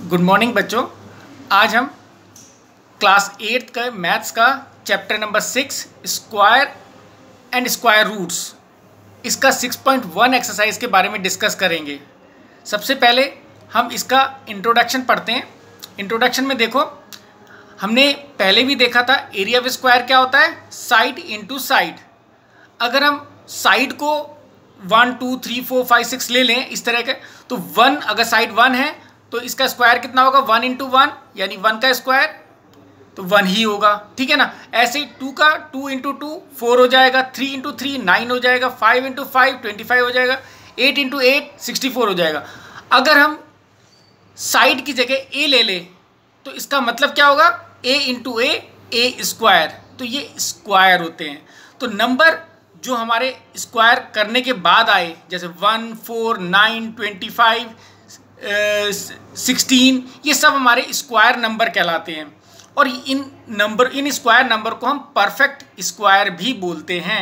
Good morning बच्चों। आज हम क्लास 8 का मैथ्स का चैप्टर नंबर 6 स्क्वायर एंड स्क्वायर रूट्स इसका 6.1 एक्सरसाइज के बारे में डिस्कस करेंगे। सबसे पहले हम इसका इंट्रोडक्शन पढ़ते हैं। इंट्रोडक्शन में देखो, हमने पहले भी देखा था एरिया ऑफ स्क्वायर क्या होता है, साइड इनटू साइड। अगर हम साइड को 1 2 3 4 5 6 ले लें इस तरह के, तो 1 अगर साइड 1 है तो इसका स्क्वायर कितना होगा, 1 इंटू 1 यानी 1 का स्क्वायर तो 1 ही होगा, ठीक है ना। ऐसे ही 2 का 2 इंटू 2 4 हो जाएगा, 3 इंटू 3 9 हो जाएगा, 5 इंटू 5 25 हो जाएगा, 8 इंटू 8 64 हो जाएगा। अगर हम साइड की जगह ए ले लें तो इसका मतलब क्या होगा, ए इंटू ए स्क्वायर, तो ये स्क्वायर होते हैं। तो नंबर जो हमारे स्क्वायर करने के बाद आए, जैसे 1 4 9 25 16, ये सब हमारे स्क्वायर नंबर कहलाते हैं। और इन स्क्वायर नंबर को हम परफेक्ट स्क्वायर भी बोलते हैं।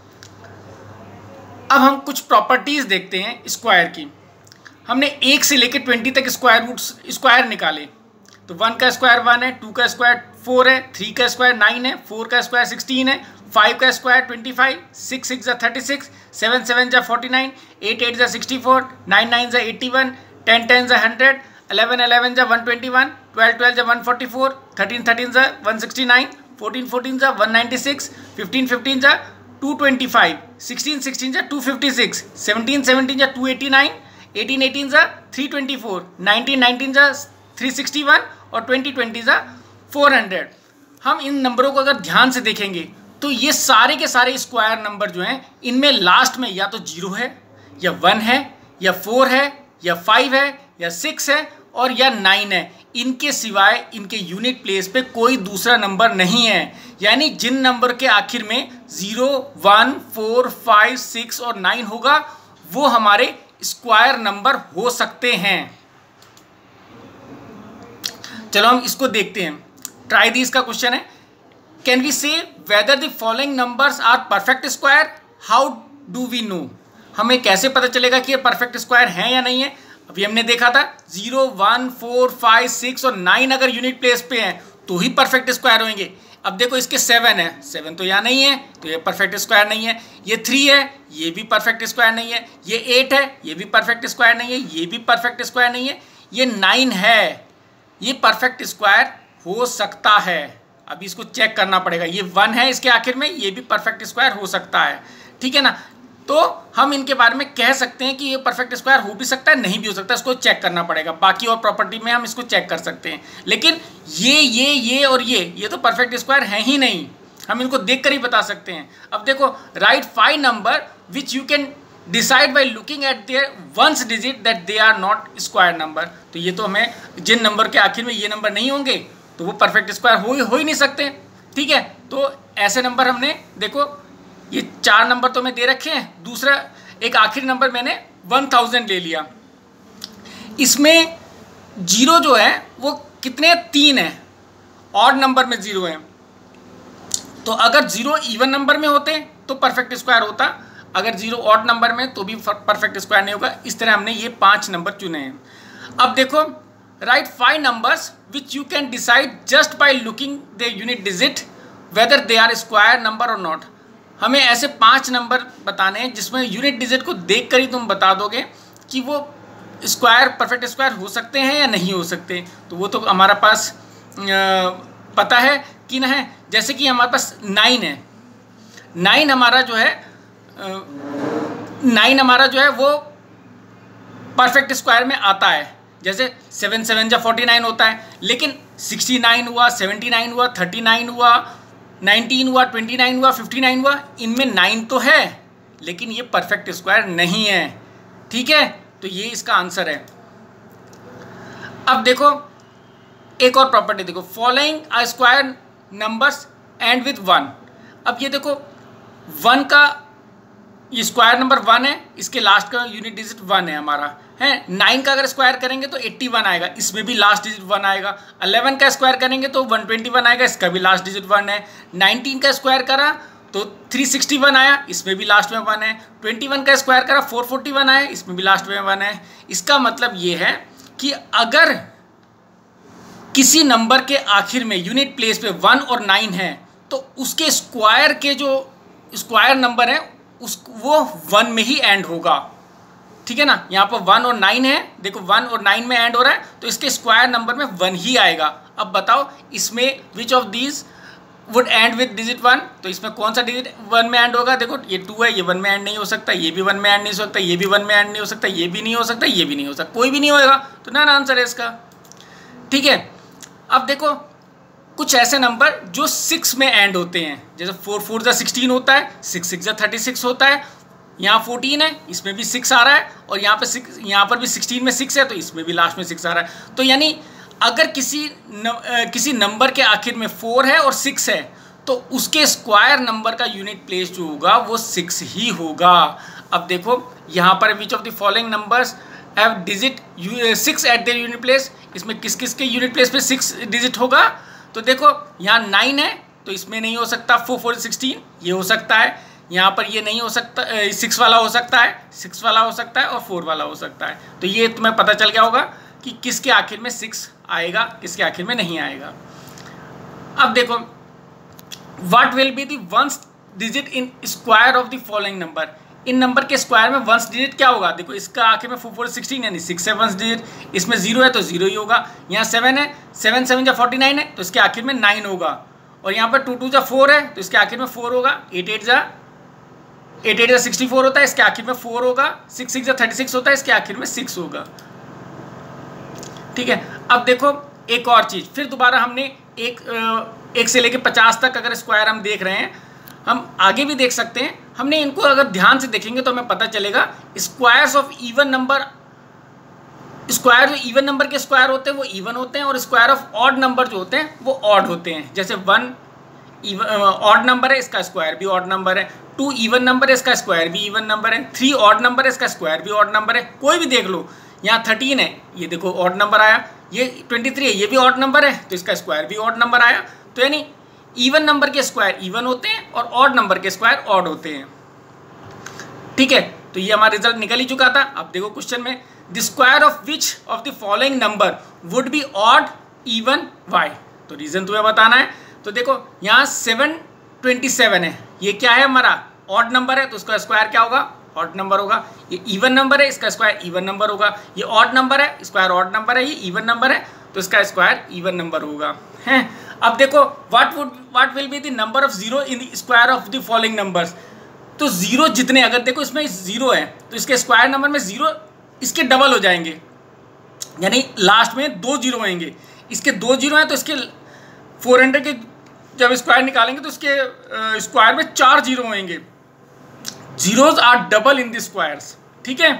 अब हम कुछ प्रॉपर्टीज़ देखते हैं स्क्वायर की। हमने 1 से लेकर 20 तक स्क्वायर निकाले, तो 1 का स्क्वायर 1 है, 2 का स्क्वायर 4 है, 3 का स्क्वायर 9 है, 4 का स्क्वायर 16 है, 5 का स्क्वायर 25, 6 6 36, 7 7 49, 8 8 64, 9 9 81, 10 10 100, 11 11 121, 12 12 144, 13 13 169, 14 14 196, 15 15 225, 16 16 256, 17 17 289, 18 18 324, 19 19 361 और 20 20 400। हम इन नंबरों को अगर ध्यान से देखेंगे तो ये सारे के सारे स्क्वायर नंबर जो हैं, इनमें लास्ट में या तो 0 है या 1 है या 4 है या 5 है या 6 है और या 9 है। इनके सिवाय इनके यूनिट प्लेस पे कोई दूसरा नंबर नहीं है। यानी जिन नंबर के आखिर में 0 1 4 5 6 और 9 होगा वो हमारे स्क्वायर नंबर हो सकते हैं। चलो हम इसको देखते हैं। ट्राई दिस का क्वेश्चन है, can we say whether the following numbers are perfect square, how do we know. हमें कैसे पता चलेगा कि ये परफेक्ट स्क्वायर हैं या नहीं है। अभी हमने देखा था 0 1 4 5 6 और 9 अगर यूनिट प्लेस पे हैं तो ही परफेक्ट स्क्वायर होंगे। अब देखो इसके 7 है, 7 तो यहाँ नहीं है तो ये परफेक्ट स्क्वायर नहीं है। ये 3 है, ये भी परफेक्ट स्क्वायर नहीं है। ये 8 है, ये भी परफेक्ट स्क्वायर नहीं है। ये भी परफेक्ट स्क्वायर नहीं है। ये 9 है, ये परफेक्ट स्क्वायर हो सकता है। अभी इसको चेक करना पड़ेगा। ये 1 है इसके आखिर में, ये भी परफेक्ट स्क्वायर हो सकता है, ठीक है ना। तो हम इनके बारे में कह सकते हैं कि ये परफेक्ट स्क्वायर हो भी सकता है, नहीं भी हो सकता, इसको चेक करना पड़ेगा। बाकी और प्रॉपर्टी में हम इसको चेक कर सकते हैं, लेकिन ये और ये तो परफेक्ट स्क्वायर है ही नहीं। हम इनको देख कर ही बता सकते हैं। अब देखो, right 5 number which you can decide by looking at their ones digit that they are not square number. तो ये तो हमें जिन नंबर के आखिर में ये नंबर नहीं होंगे तो वो परफेक्ट स्क्वायर हो ही नहीं सकते, ठीक है। तो ऐसे नंबर हमने देखो, ये 4 नंबर तो मैं दे रखे हैं। दूसरा एक आखिरी नंबर मैंने 1000 ले लिया। इसमें 0 जो है वो कितने, 3 है। ऑड नंबर में 0 है, तो अगर 0 इवन नंबर में होते तो परफेक्ट स्क्वायर होता, अगर 0 ऑड नंबर में तो भी परफेक्ट स्क्वायर नहीं होगा। इस तरह हमने ये 5 नंबर चुने हैं। अब देखो, right 5 numbers which you can decide just by looking the unit digit whether they are square number और नॉट। हमें ऐसे 5 नंबर बताने हैं जिसमें यूनिट डिजिट को देख कर ही तुम बता दोगे कि वो स्क्वायर परफेक्ट स्क्वायर हो सकते हैं या नहीं हो सकते। तो वो तो हमारा पास पता है कि ना है। जैसे कि हमारे पास 9 है, 9 हमारा जो है 9 हमारा जो है वो परफेक्ट स्क्वायर में आता है। जैसे 7 7 49 होता है, लेकिन 69 हुआ, 79 हुआ, 39 हुआ, 19 हुआ, 29 हुआ, 59 हुआ, इनमें 9 तो है लेकिन ये परफेक्ट स्क्वायर नहीं है, ठीक है। तो ये इसका आंसर है। अब देखो एक और प्रॉपर्टी देखो, following a square numbers end with 1। अब ये देखो 1 का ये स्क्वायर नंबर 1 है, इसके लास्ट का यूनिट डिजिट 1 है हमारा, है। 9 का अगर स्क्वायर करेंगे तो 81 आएगा, इसमें भी लास्ट डिजिट 1 आएगा। 11 का स्क्वायर करेंगे तो 121 आएगा, इसका भी लास्ट डिजिट 1 है। 19 का स्क्वायर करा तो 361 आया, इसमें भी लास्ट में 1 है। 21 का स्क्वायर करा 441 आया, इसमें भी लास्ट में 1 है। इसका मतलब ये है कि अगर किसी नंबर के आखिर में यूनिट प्लेस पे 1 और 9 है तो उसके स्क्वायर के जो स्क्वायर नंबर है वो 1 में ही एंड होगा, ठीक है ना। यहाँ पर 1 और 9 है, देखो 1 और 9 में एंड हो रहा है तो इसके स्क्वायर नंबर में 1 ही आएगा। अब बताओ इसमें which of these would end with digit 1, तो इसमें कौन सा डिजिट 1 में एंड होगा। देखो ये 2 है, ये 1 में एंड नहीं हो सकता, ये भी 1 में एंड नहीं हो सकता, ये भी 1 में एंड नहीं हो सकता, ये भी नहीं हो सकता, ये भी नहीं हो सकता, कोई भी नहीं होएगा, तो ना आंसर है इसका, ठीक है। अब देखो कुछ ऐसे नंबर जो 6 में एंड होते हैं, जैसे 4 4 जा 16 होता है, 6 6 जा 36 होता है, यहाँ 14 है, इसमें भी 6 आ रहा है, और यहाँ पर भी 16 में 6 है तो इसमें भी लास्ट में 6 आ रहा है। तो यानी अगर किसी नंबर के आखिर में 4 है और 6 है तो उसके स्क्वायर नंबर का यूनिट प्लेस जो होगा वो 6 ही होगा। अब देखो यहाँ पर which of the following numbers have digit 6 at their unit place, इसमें किस किस के यूनिट प्लेस पे 6 डिजिट होगा। तो देखो यहाँ 9 है तो इसमें नहीं हो सकता, 4 4 16 ये हो सकता है, यहाँ पर ये नहीं हो सकता, 6 वाला हो सकता है, 6 वाला हो सकता है और 4 वाला हो सकता है। तो ये तुम्हें पता चल गया होगा कि किसके आखिर में 6 आएगा, किसके आखिर में नहीं आएगा। अब देखो what will be the ones digit in square of the following number, इन नंबर के स्क्वायर में वंस डिजिट क्या होगा। देखो इसका आखिर में 4 4 16 यानी 6 है वंस डिजिट, इसमें 0 है तो 0 ही होगा, यहाँ 7 है, 7 7 जा 49 है तो इसके आखिर में 9 होगा, और यहाँ पर 2 2 जा 4 है तो इसके आखिर में 4 होगा, 8 8 जा 64 होता है, इसके आखिर में 4 होगा, 6 6 जा 36 होता है, इसके आखिर में 6 होगा, ठीक है। अब देखो एक और चीज़, फिर दोबारा हमने एक से लेके 50 तक अगर स्क्वायर हम देख रहे हैं, हम आगे भी देख सकते हैं, हमने इनको अगर ध्यान से देखेंगे तो हमें पता चलेगा squares of even number, square जो इवन नंबर के स्क्वायर होते हैं वो इवन होते हैं, और स्क्वायर ऑफ ऑड नंबर जो होते हैं वो ऑड होते हैं। जैसे 1 ऑड नंबर है, इसका स्क्वायर भी ऑड नंबर है, 2 इवन नंबर है, इसका स्क्वायर भी इवन नंबर है, 3 ऑड नंबर है, इसका स्क्वायर भी ऑड नंबर है, कोई भी देख लो। यहाँ 13 है, ये देखो ऑड नंबर आया, ये 23 है, ये भी ऑड नंबर है तो इसका स्क्वायर भी ऑड नंबर आया। तो यानी इवन नंबर के स्क्वायर इवन होते हैं और ऑड नंबर के स्क्वायर ऑड होते हैं, ठीक है। तो ये हमारा रिजल्ट निकल ही चुका था। अब देखो क्वेश्चन में the square of which of the following number would be odd even why, तो रीजन तुम्हें बताना है। तो देखो यहाँ 727 है, ये क्या है हमारा ऑड नंबर है तो उसका स्क्वायर क्या होगा, ऑड नंबर होगा। ये इवन नंबर है, इसका स्क्वायर इवन नंबर होगा। ये ऑड नंबर है, स्क्वायर ऑड नंबर है, ये इवन नंबर है तो इसका स्क्वायर इवन नंबर होगा, हैं। अब देखो what will be the number of 0 in the square of the following numbers, तो 0 जितने, अगर देखो इसमें 0 है तो इसके स्क्वायर नंबर में 0 इसके डबल हो जाएंगे, यानी लास्ट में 2 0 होंगे। इसके 2 0 हैं तो इसके 400 के जब स्क्वायर निकालेंगे तो इसके स्क्वायर में 4 0 होंगे। Zeros are double in the squares, ठीक है।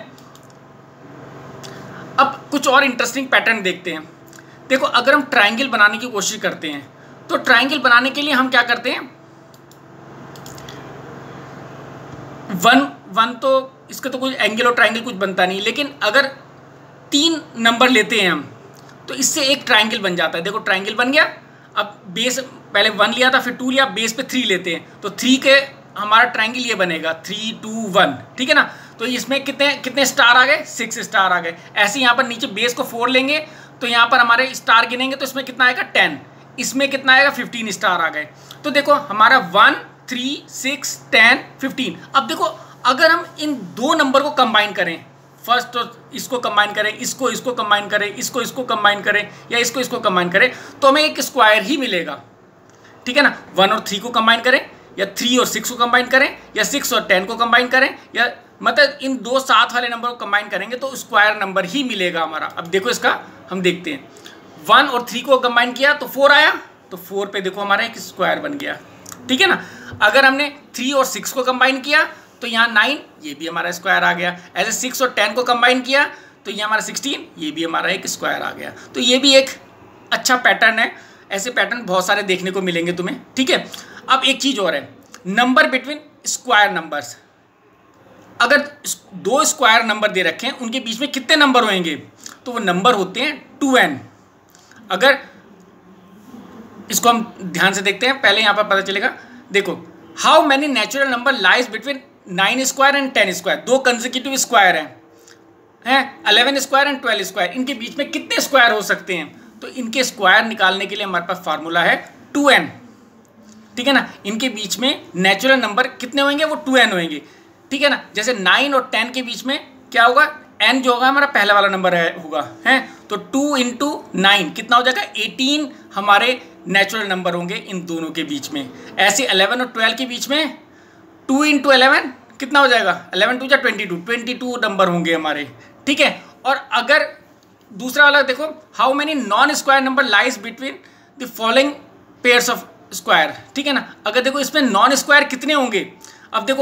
अब कुछ और इंटरेस्टिंग पैटर्न देखते हैं। देखो अगर हम ट्रायंगल बनाने की कोशिश करते हैं तो ट्रायंगल बनाने के लिए हम क्या करते हैं, वन तो इसका तो कोई एंगल और ट्रायंगल कुछ बनता नहीं, लेकिन अगर 3 नंबर लेते हैं हम तो इससे एक ट्रायंगल बन जाता है। देखो ट्रायंगल बन गया, अब बेस पहले 1 लिया था, फिर 2 लिया, बेस पे 3 लेते हैं तो 3 के हमारा ट्रायंगल ये बनेगा 3 2 1, ठीक है ना। तो इसमें कितने स्टार आ गए, 6 स्टार आ गए। ऐसे यहाँ पर नीचे बेस को 4 लेंगे तो यहाँ पर हमारे स्टार गिनेंगे तो इसमें कितना आएगा 10, इसमें कितना आएगा 15 स्टार आ गए। तो देखो हमारा 1 3 6 10 15। अब देखो अगर हम इन 2 नंबर को कंबाइन करें, फर्स्ट तो इसको कंबाइन करें, इसको कंबाइन करें, इसको कंबाइन करें, या इसको कंबाइन करें तो हमें एक स्क्वायर ही मिलेगा, ठीक है ना। 1 और 3 को कंबाइन करें, या 3 और 6 को कंबाइन करें, या 6 और 10 को कंबाइन करें, या मतलब इन 2 7 वाले नंबर को कंबाइन करेंगे तो स्क्वायर नंबर ही मिलेगा हमारा। अब देखो इसका हम देखते हैं, 1 और 3 को कंबाइन किया तो 4 आया, तो 4 पे देखो हमारा एक स्क्वायर बन गया, ठीक है ना। अगर हमने 3 और 6 को कंबाइन किया तो यहाँ 9, ये भी हमारा स्क्वायर आ गया। ऐसे 6 और 10 को कंबाइन किया तो ये हमारा 16, ये भी हमारा एक स्क्वायर आ गया। तो ये भी एक अच्छा पैटर्न है, ऐसे पैटर्न बहुत सारे देखने को मिलेंगे तुम्हें, ठीक है। अब एक चीज़ और है, नंबर बिटवीन स्क्वायर नंबर्स। अगर 2 स्क्वायर नंबर दे रखे हैं उनके बीच में कितने नंबर होंगे, तो वो नंबर होते हैं 2n। अगर इसको हम ध्यान से देखते हैं, पहले यहाँ पर पता चलेगा। देखो how many natural number lies between 9 square and 10 square, 2 consecutive square हैं 11 स्क्वायर एंड 12 स्क्वायर, इनके बीच में कितने स्क्वायर हो सकते हैं। तो इनके स्क्वायर निकालने के लिए हमारे पास फार्मूला है 2n, ठीक है ना। इनके बीच में नेचुरल नंबर कितने होंगे, वो 2n होंगे, ठीक है ना। जैसे 9 और 10 के बीच में क्या होगा, n जो होगा हमारा पहला वाला नंबर होगा, है तो 2 × 9 कितना हो जाएगा, 18 हमारे नेचुरल नंबर होंगे इन दोनों के बीच में। ऐसे 11 और 12 के बीच में 2 × 11 कितना हो जाएगा, 11 2 जा 22 नंबर होंगे हमारे, ठीक है। और अगर दूसरा वाला देखो, how many non square number lies between the following pairs of square, ठीक है ना। अगर देखो इसमें नॉन स्क्वायर कितने होंगे, अब देखो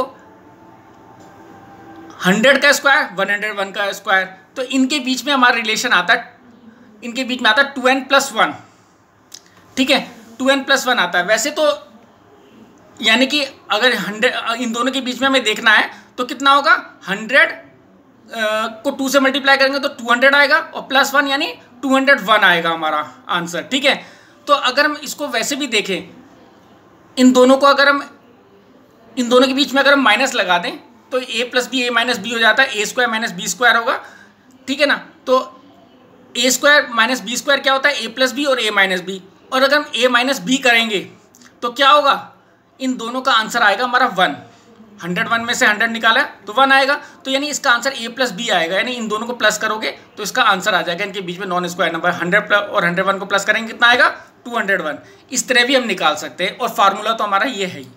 100 का स्क्वायर, 101 का स्क्वायर, तो इनके बीच में हमारा रिलेशन आता है, इनके बीच में आता है 2n+1, ठीक है, 2n+1 आता है। वैसे तो यानी कि अगर 100 इन दोनों के बीच में हमें देखना है तो कितना होगा, 100 को 2 से मल्टीप्लाई करेंगे तो 200 आएगा और +1 यानी 201 आएगा हमारा आंसर, ठीक है। तो अगर हम इसको वैसे भी देखें, इन दोनों को अगर हम इन दोनों के बीच में अगर हम माइनस लगा दें तो a + b a - b हो जाता है, a² - b² होगा, ठीक है ना। तो a² - b² क्या होता है, a + b और a - b, और अगर हम a - b करेंगे तो क्या होगा, इन दोनों का आंसर आएगा हमारा 1। 101 में से 100 निकाला तो 1 आएगा, तो यानी इसका आंसर a + b आएगा, यानी इन दोनों को प्लस करोगे तो इसका आंसर आ जाएगा। इनके बीच में नॉन स्क्वायर नंबर 100 और 101 को प्लस करेंगे कितना आएगा, 201। इस तरह भी हम निकाल सकते हैं, और फार्मूला तो हमारा ये है ही।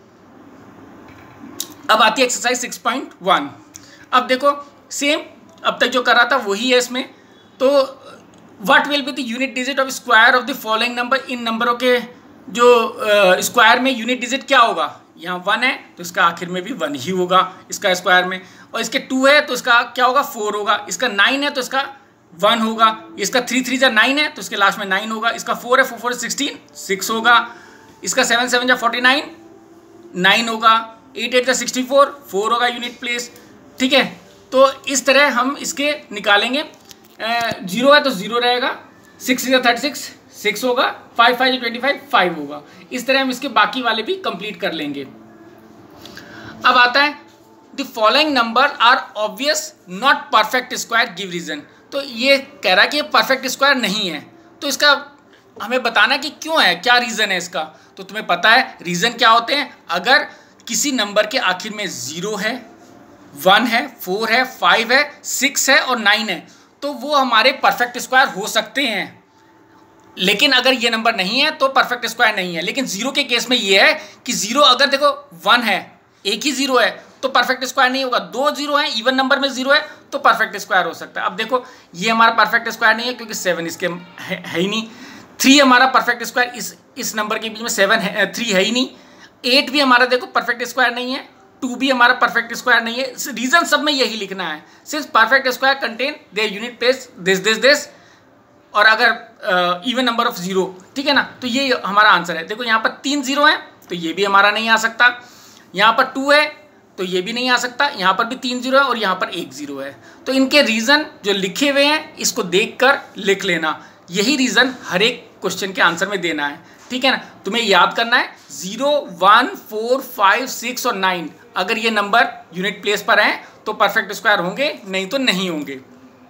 अब आती है एक्सरसाइज 6.1। अब देखो सेम अब तक जो कर रहा था वही है इसमें। तो what will be the unit digit of square of the following number, इन नंबरों के जो स्क्वायर में यूनिट डिजिट क्या होगा, यहाँ 1 है तो इसका आखिर में भी 1 ही होगा इसका स्क्वायर में, और इसके 2 है तो इसका क्या होगा, 4 होगा, इसका 9 है तो इसका 1 होगा, इसका 3 3 जा 9 है तो इसके लास्ट में 9 होगा, इसका 4 है 4 4 16 6 होगा, इसका 7 7 जा 49 9 होगा, 8 8 जा 64 4 होगा यूनिट प्लेस, ठीक है। तो इस तरह हम इसके निकालेंगे। 0 है तो 0 रहेगा, 6 6 जा 36 6 होगा, 5 5 जा 25 5 होगा। इस तरह हम इसके बाकी वाले भी कंप्लीट कर लेंगे। अब आता है the following number are obvious not perfect square, give reason. तो ये कह रहा है कि ये परफेक्ट स्क्वायर नहीं है, तो इसका हमें बताना कि क्यों है, क्या रीज़न है इसका। तो तुम्हें पता है रीज़न क्या होते हैं, अगर किसी नंबर के आखिर में 0 है, 1 है, 4 है, 5 है, 6 है और 9 है, तो वो हमारे परफेक्ट स्क्वायर हो सकते हैं। लेकिन अगर ये नंबर नहीं है तो परफेक्ट स्क्वायर नहीं है। लेकिन 0 के केस में ये है कि 0 अगर देखो 1 है, एक ही 0 है तो परफेक्ट स्क्वायर नहीं होगा, 2 0 है, इवन नंबर में 0 है तो परफेक्ट स्क्वायर हो सकता है। अब देखो ये हमारा परफेक्ट स्क्वायर नहीं है क्योंकि 7 इसके है ही नहीं, 3 हमारा परफेक्ट स्क्वायर इस नंबर के बीच में 7 है, 3 है ही नहीं, 8 भी हमारा देखो परफेक्ट स्क्वायर नहीं है, 2 भी हमारा परफेक्ट स्क्वायर नहीं है। रीजन सब में यही लिखना है, since perfect square contain their unit place this, और अगर इवन नंबर ऑफ 0, ठीक है ना। तो ये हमारा आंसर है। देखो यहाँ पर 3 0 है तो ये भी हमारा नहीं आ सकता, यहाँ पर 2 है तो ये भी नहीं आ सकता, यहाँ पर भी 3 0 है और यहाँ पर 1 0 है। तो इनके रीज़न जो लिखे हुए हैं इसको देखकर लिख लेना, यही रीज़न हर एक क्वेश्चन के आंसर में देना है, ठीक है ना। तुम्हें याद करना है 0 1 4 5 6 और 9 अगर ये नंबर यूनिट प्लेस पर हैं तो परफेक्ट स्क्वायर होंगे, नहीं तो नहीं होंगे।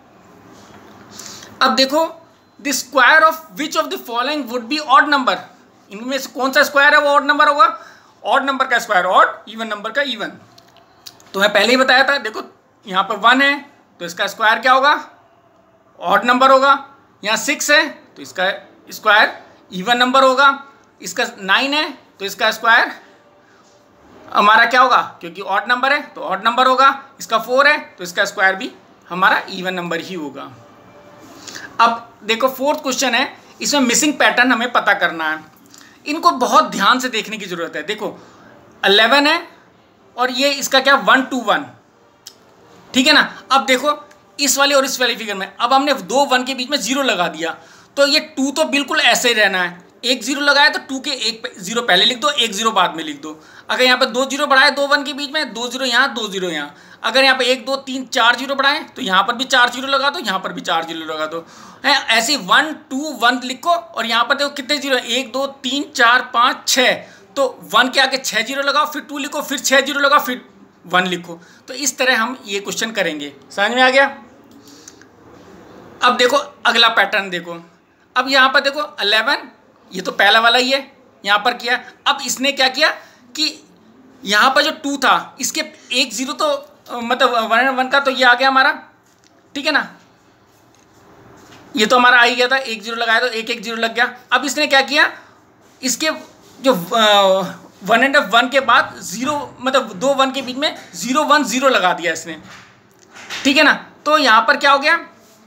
अब देखो the square of which of the following would be odd number, इनमें से कौन सा स्क्वायर है वो ऑड नंबर होगा। ऑड नंबर का स्क्वायर ऑड, इवन नंबर का इवन। तो मैं पहले ही बताया था, देखो यहाँ पर 1 है तो इसका स्क्वायर क्या होगा, ऑड नंबर होगा। यहाँ 6 है तो इसका स्क्वायर इवन नंबर होगा। इसका 9 है तो इसका स्क्वायर हमारा क्या होगा, क्योंकि ऑड नंबर है तो ऑड नंबर होगा। इसका 4 है तो इसका स्क्वायर भी हमारा इवन नंबर ही होगा। अब देखो 4th क्वेश्चन है, इसमें मिसिंग पैटर्न हमें पता करना है। इनको बहुत ध्यान से देखने की जरूरत है। देखो 11 है और ये इसका क्या 1 2 1, ठीक है ना। अब देखो इस वाले और इस वाली फिगर में अब हमने 2 1 के बीच में 0 लगा दिया, तो ये 2 तो बिल्कुल ऐसे ही रहना है। एक 0 लगाया तो 2 के एक 0 पहले लिख दो, एक 0 बाद में लिख दो। अगर यहाँ पर 2 0 बढ़ाए 2 1 के बीच में, 2 0 यहाँ 2 0 यहाँ। अगर यहाँ पर 1 2 3 4 0 बढ़ाएं तो यहाँ पर भी 4 0 लगा दो, यहाँ पर भी 4 0 लगा दो, है ऐसे 1 2 1 लिखो। और यहाँ पर देखो कितने 0, 1 2 3 4 5 6, तो 1 के आगे 6 0 लगाओ, फिर 2 लिखो, फिर 6 0 लगाओ, फिर 1 लिखो। तो इस तरह हम ये क्वेश्चन करेंगे। समझ में आ गया। अब देखो अगला पैटर्न देखो, अब यहाँ पर देखो 11, ये तो पहला वाला ही है, यहाँ पर किया। अब इसने क्या किया कि यहाँ पर जो 2 था इसके एक 0 तो मतलब 1 और 1 का तो ये आ गया हमारा, ठीक है ना, ये तो हमारा आ ही गया था, 1 0 लगाया तो 1 1 0 लग गया। अब इसने क्या किया, इसके जो 1 एंड 1 के बाद 0 मतलब 2 1 के बीच में 0 1 0 लगा दिया इसने, ठीक है ना। तो यहाँ पर क्या हो गया,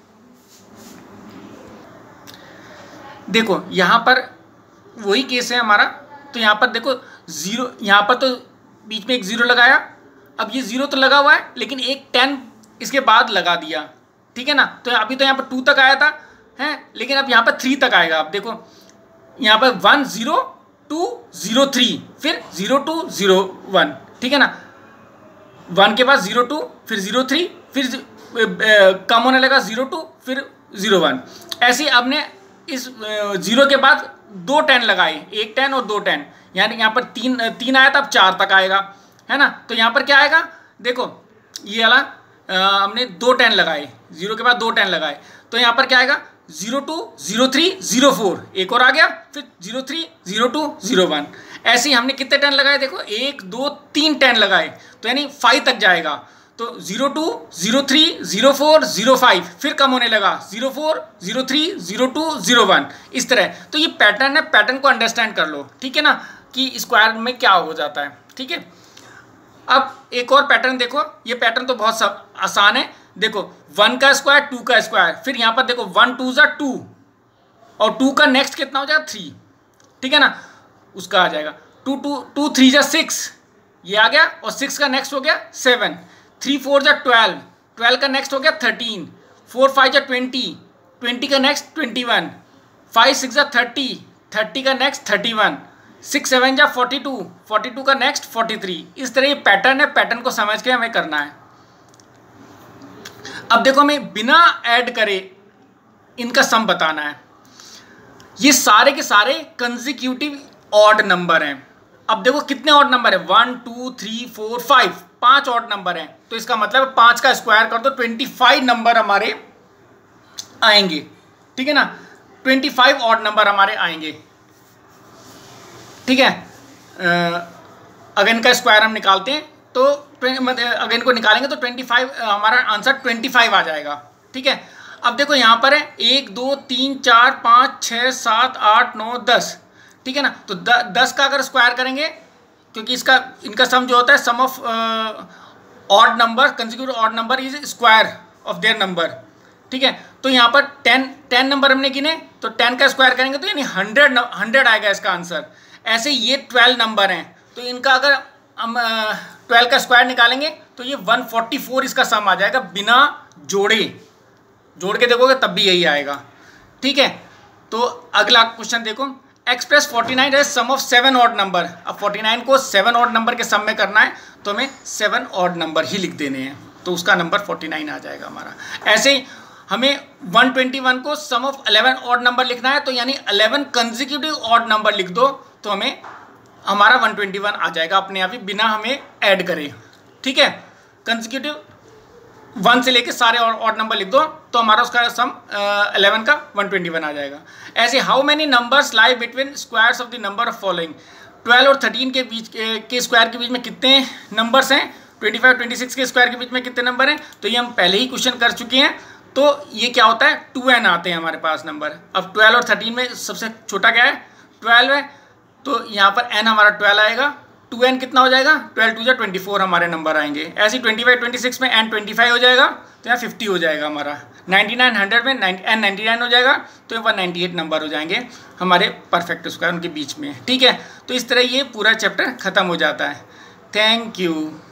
देखो यहाँ पर वही केस है हमारा। तो यहाँ पर देखो 0, यहाँ पर तो बीच में एक 0 लगाया, अब ये 0 तो लगा हुआ है लेकिन एक 10 इसके बाद लगा दिया, ठीक है ना। तो अभी तो यहाँ पर 2 तक आया था हैं, लेकिन अब यहाँ पर 3 तक आएगा। अब देखो यहाँ पर 1 0 2 0 3 फिर 0 2 0 1, ठीक है ना। 1 के बाद 0 2 फिर 0 3 फिर कम होने लगा 0 2 फिर 0 1। ऐसे ही आपने इस 0 के बाद 2 10 लगाए, एक 10 और 2 10, यानी यहाँ पर 3 आया था, अब 4 तक आएगा, है ना। तो यहाँ पर क्या आएगा, देखो ये वाला हमने 2 10 लगाए, 0 के बाद 2 10 लगाए, तो यहाँ पर क्या आएगा 0 2 0 3 0 4, एक और आ गया, फिर 0 3 0 2 0 1। ऐसे ही हमने कितने 10 लगाए, देखो 1 2 3 10 लगाए, तो यानी 5 तक जाएगा। तो 0 2 0 3 0 4 0 5 फिर कम होने लगा 0 4 0 3 0 2 0 1, इस तरह। तो ये पैटर्न है, पैटर्न को अंडरस्टैंड कर लो, ठीक है ना, कि स्क्वायर में क्या हो जाता है, ठीक है। अब एक और पैटर्न देखो, ये पैटर्न तो बहुत आसान है। देखो 1 का स्क्वायर 2 का स्क्वायर, फिर यहाँ पर देखो 1 2 ज़ा 2 और 2 का नेक्स्ट कितना हो जाएगा 3, ठीक है ना, उसका आ जाएगा 2 2 2 3 ज़ा 6, ये आ गया, और 6 का नेक्स्ट हो गया 7, 3 4 ज़ा 12, 12 का नेक्स्ट हो गया 13, 4 5 ज़ा 20, 20 का नेक्स्ट 21, 5 6 ज़ा 30, 30 का नेक्स्ट 31, 6 7 जा 42, 42 का नेक्स्ट 43। इस तरह ये पैटर्न है, पैटर्न को समझ के हमें करना है। अब देखो हमें बिना ऐड करे इनका सम बताना है। ये सारे के सारे कंसेक्यूटिव ऑड नंबर हैं। अब देखो कितने ऑड नंबर है, 1 2 3 4 5, 5 ऑड नंबर हैं। तो इसका मतलब 5 का स्क्वायर कर दो, 25 नंबर हमारे आएंगे, ठीक है ना, 25 ऑड नंबर हमारे आएंगे, ठीक है। अगर इनका स्क्वायर हम निकालते हैं तो अगर इनको निकालेंगे तो 25 हमारा आंसर 25 आ जाएगा, ठीक है। अब देखो यहाँ पर है 1 2 3 4 5 6 7 8 9 10, ठीक है ना। तो 10 का अगर स्क्वायर करेंगे, क्योंकि इनका सम जो होता है sum of odd number, consecutive odd number is square of their number, ठीक है। तो यहाँ पर 10 नंबर हमने गिने, तो 10 का स्क्वायर करेंगे तो यानी 100 आएगा इसका आंसर। ऐसे ये 12 नंबर हैं, तो इनका अगर हम 12 का स्क्वायर निकालेंगे तो ये 144 इसका सम आ जाएगा, बिना जोड़ के देखोगे तब भी यही आएगा, ठीक है। तो अगला क्वेश्चन देखो, एक्सप्रेस 49 है सम ऑफ 7 ऑड नंबर। अब 49 को 7 ऑड नंबर के सम में करना है तो हमें 7 ऑड नंबर ही लिख देने हैं, तो उसका नंबर 49 आ जाएगा हमारा। ऐसे ही हमें 121 को सम ऑफ 11 ऑड नंबर लिखना है, तो यानी 11 कंसेक्यूटिव ऑड नंबर लिख दो तो हमें हमारा 121 आ जाएगा अपने आप ही, बिना हमें ऐड करें, ठीक है। कंसेक्यूटिव 1 से लेके सारे ऑड नंबर लिख दो तो हमारा उसका सम 11 का 121 आ जाएगा। ऐसे how many numbers lie between squares of the number of following, 12 और 13 के बीच के स्क्वायर के बीच में कितने नंबर्स हैं, 25 26 के स्क्वायर के बीच में कितने नंबर हैं, तो ये हम पहले ही क्वेश्चन कर चुके हैं। तो ये क्या होता है, 2n आते हैं हमारे पास नंबर। अब 12 और 13 में सबसे छोटा क्या है, 12 है, तो यहाँ पर n हमारा 12 आएगा, 2n कितना हो जाएगा, 12 2 24 हमारे नंबर आएंगे। ऐसे 25 26 में n 25 हो जाएगा, तो यहाँ 50 हो जाएगा हमारा। 99 100 में n 99 हो जाएगा, तो 198 नंबर हो जाएंगे हमारे परफेक्ट स्क्वायर उनके बीच में, ठीक है। तो इस तरह ये पूरा चैप्टर ख़त्म हो जाता है। Thank you.